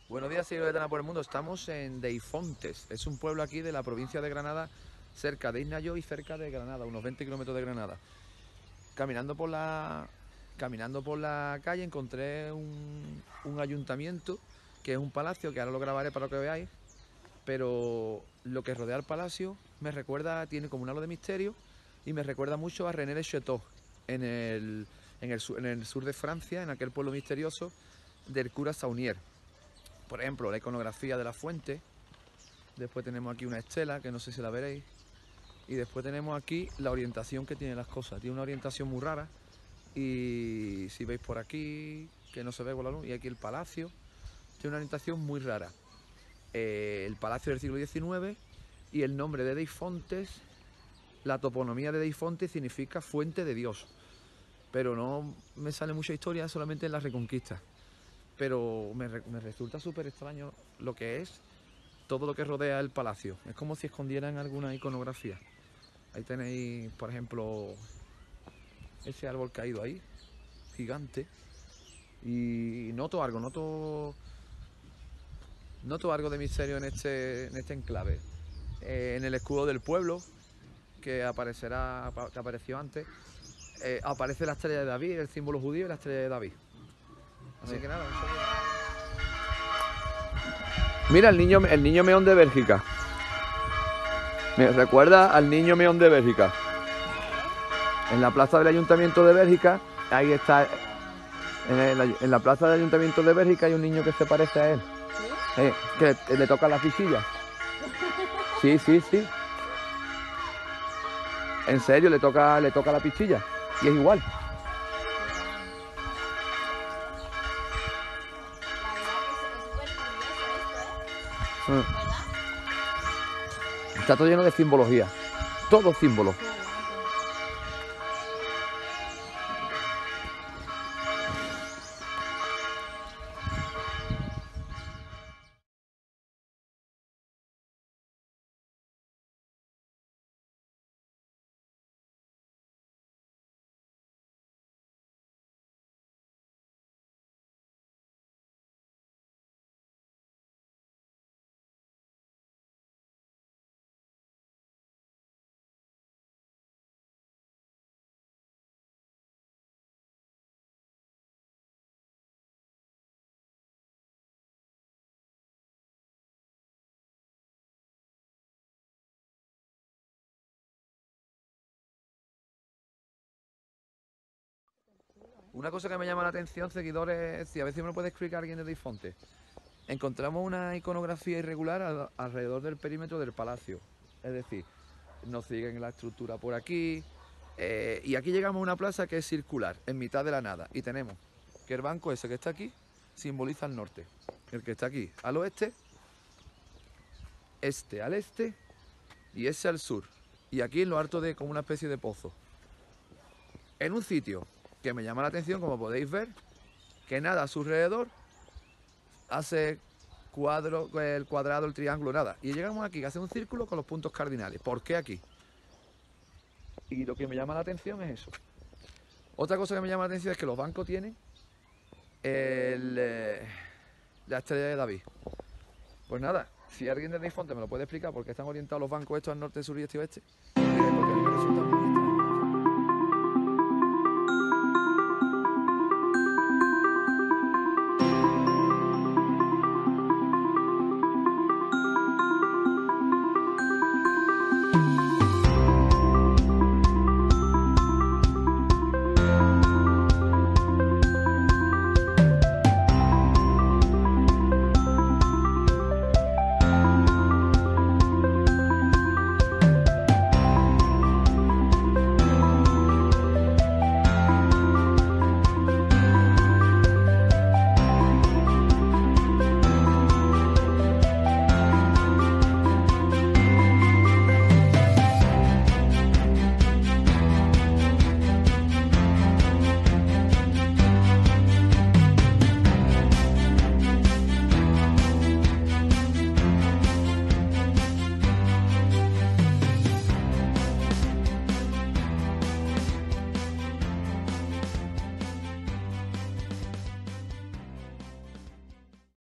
Buenos días, seguidores de Granada por el Mundo. Estamos en Deifontes. Es un pueblo aquí de la provincia de Granada, cerca de Isnayo y cerca de Granada, unos 20 kilómetros de Granada. Caminando por la calle encontré un ayuntamiento, que es un palacio, que ahora lo grabaré para que veáis, pero lo que rodea el palacio tiene como un halo de misterio y me recuerda mucho a René de Chateau, en el sur de Francia, en aquel pueblo misterioso del cura Saunier. Por ejemplo, la iconografía de la fuente. Después tenemos aquí una estela, que no sé si la veréis. Y después tenemos aquí la orientación que tiene las cosas. Tiene una orientación muy rara. Y si veis por aquí, que no se ve con la luz, y aquí el palacio, tiene una orientación muy rara. El palacio del siglo XIX y el nombre de Deifontes, la toponomía de Deifontes significa fuente de Dios. Pero no me sale mucha historia, solamente en la Reconquista. Pero me resulta súper extraño lo que es todo lo que rodea el palacio. Es como si escondieran alguna iconografía. Ahí tenéis, por ejemplo, ese árbol caído ahí, gigante. Y noto algo de misterio en este enclave. En el escudo del pueblo, que apareció antes, aparece la estrella de David, el símbolo judío y la estrella de David. Así que nada, un saludo. Mira el niño meón de Bélgica. Me recuerda al niño meón de Bélgica. En la plaza del Ayuntamiento de Bélgica, ahí está, en la plaza del Ayuntamiento de Bélgica hay un niño que se parece a él. Que le toca la fichilla. Sí, sí, sí. En serio, le toca la pichilla. Y es igual. La verdad que es súper curioso esto, Mm. ¿verdad? Está todo lleno de simbología. Todo símbolo. Qué guapo. Una cosa que me llama la atención, seguidores, si a veces me lo puede explicar alguien de Deifonte. Encontramos una iconografía irregular alrededor del perímetro del palacio. Es decir, nos siguen la estructura por aquí. Y aquí llegamos a una plaza que es circular, en mitad de la nada. Y tenemos que el banco ese que está aquí simboliza el norte. El que está aquí al oeste, este al este y ese al sur. Y aquí en lo alto de como una especie de pozo. En un sitio que me llama la atención, como podéis ver, que nada a su alrededor hace el cuadrado, el triángulo, nada. Y llegamos aquí, que hace un círculo con los puntos cardinales. ¿Por qué aquí? Y lo que me llama la atención es eso. Otra cosa que me llama la atención es que los bancos tienen el, eh, la estrella de David. Pues nada, si alguien de Deifonte me lo puede explicar por qué están orientados los bancos estos al norte, sur y este y oeste, porque a mí me resulta